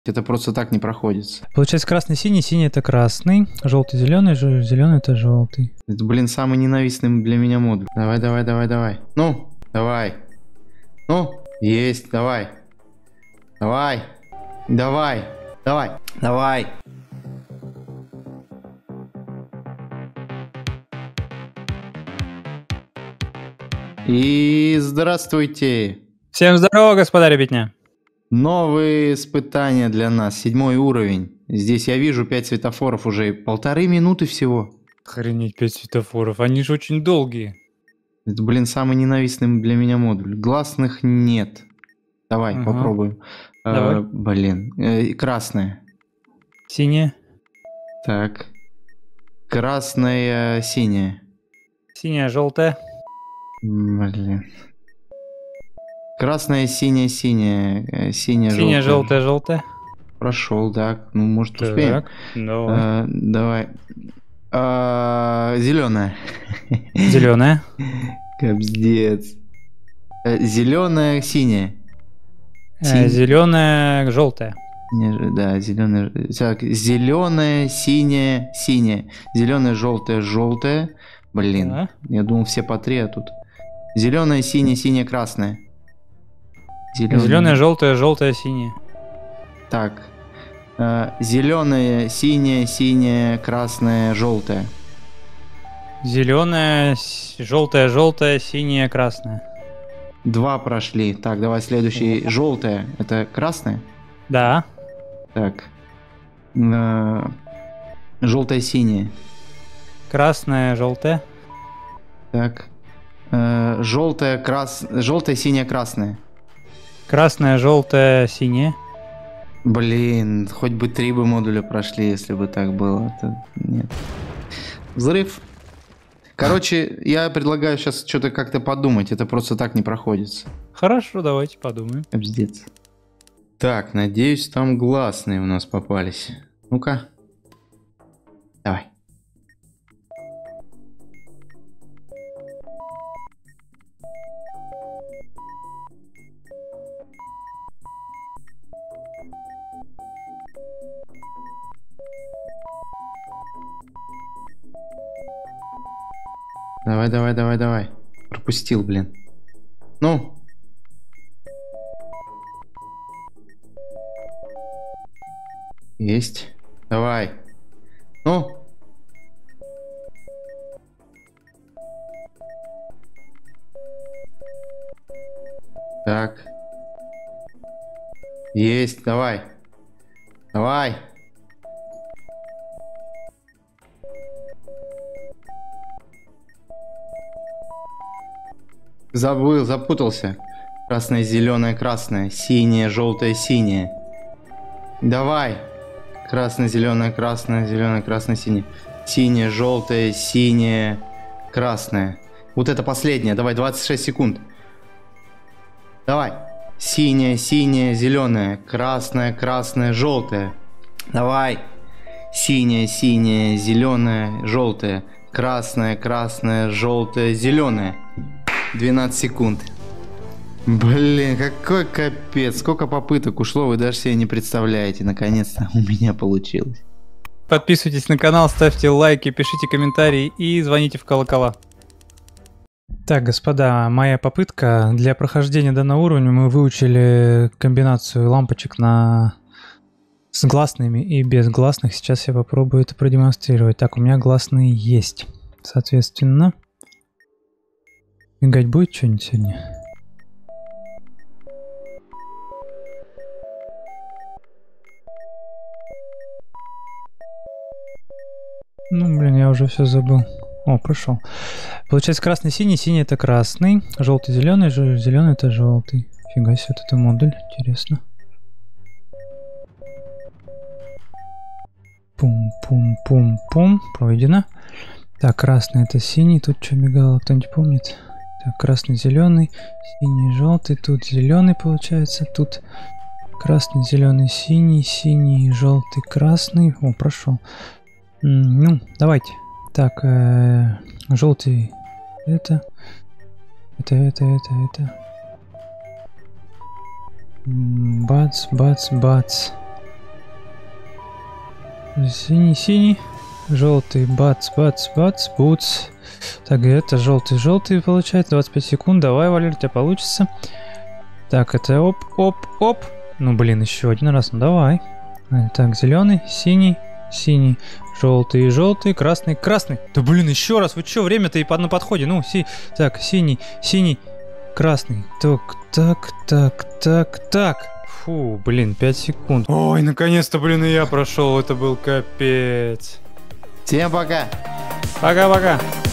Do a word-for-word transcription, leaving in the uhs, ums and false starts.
Это просто так не проходится. Получается красный, синий, синий это красный, желтый, зеленый, зеленый это желтый. Это, блин, самый ненавистный для меня модуль. Давай, давай, давай, давай. Ну, давай. Ну, есть, давай. Давай. Давай. Давай. Давай. И здравствуйте. Всем здорово, господа ребятня. Новые испытания для нас. Седьмой уровень. Здесь я вижу пять светофоров уже. Полторы минуты всего. Охренеть, пять светофоров. Они же очень долгие. Это, блин, самый ненавистный для меня модуль. Гласных нет. Давай, Ага. попробуем. Давай. А, блин. Э, красное. Синяя. Так. Красное, синее. Синяя, желтая. Блин. Красное, синее, синее. Синяя, Синяя, желтая. желтая, желтая. Прошел, так. Ну, может, успеем. Так, давай. А, давай. А, зеленая. Зеленая. Капздец. Зеленая, синяя. Э, зеленая, желтая. Не, да, зеленая. Так, зеленая, синяя, синяя. Зеленая, желтая, желтая. Блин, Да. я думал все по три, а тут. Зеленая, синяя, синяя, красная. Зеленая, Зеленая, желтая, желтая, синяя. Так. Э, зеленая, синяя, синяя, красная, желтая. Зеленая, желтая, желтая, синяя, красная. Два прошли. Так, давай следующий. Желтая. Это красная? Да. Так. Э, желтая, синяя. Красная, желтая. Так. Э, желтая, крас... желтая, синяя, красная. Красная, желтая, синяя. Блин, хоть бы три бы модуля прошли, если бы так было. Это... Нет. Взрыв. Короче, я предлагаю сейчас что-то как-то подумать. Это просто так не проходится. Хорошо, давайте подумаем. Обздец. Так, надеюсь, там гласные у нас попались. Ну-ка. Давай. Давай, давай, давай, давай. Пропустил, блин. Ну. Есть. Давай. Ну. Так. Есть. Давай. Давай. Забыл, запутался. Красное, зеленое, красное. Синее, желтое, синее. Давай. Красное, зеленое, красное, зеленое, красное, синее. Синее, желтое, синее, красное. Вот это последнее. Давай, двадцать шесть секунд. Давай. Синее, синее, зеленое, красное, красное, желтое. Давай. Синее, синее, зеленое, желтое. Красное, красное, желтое, зеленое. двенадцать секунд. Блин, какой капец. Сколько попыток ушло, вы даже себе не представляете. Наконец-то у меня получилось. Подписывайтесь на канал, ставьте лайки, пишите комментарии и звоните в колокола. Так, господа, моя попытка. Для прохождения данного уровня мы выучили комбинацию лампочек на... с гласными и без гласных. Сейчас я попробую это продемонстрировать. Так, у меня гласные есть. Соответственно... Мигать будет что-нибудь сегодня? Ну, блин, я уже все забыл. О, прошел. Получается красный, синий, синий это красный, желтый, зеленый, зеленый это желтый. Фига себе, вот это модуль, интересно. Пум-пум-пум-пум, пройдено. Так, красный это синий, тут что мигало, кто-нибудь помнит? Так, красный, зеленый, синий, желтый, тут зеленый получается, тут красный, зеленый, синий, синий, желтый, красный. О, прошел. Ну, давайте. Так, э, желтый, это, это, это, это, это. Бац, бац, бац. Синий, синий. Желтый, бац, бац, бац, буц. Так, это желтый, желтый получается. двадцать пять секунд. Давай, Валер, у тебя получится. Так, это оп, оп, оп. Ну, блин, еще один раз. Ну, давай. Так, зеленый, синий, синий, желтый, желтый, красный, красный. Да, блин, еще раз. Вы что, время-то и на подходе. Ну, си... Так, синий, синий, красный. Так, так, так, так, так. Фу, блин, пять секунд. Ой, наконец-то, блин, и я прошел. Это был капец. Всем пока. Пока-пока.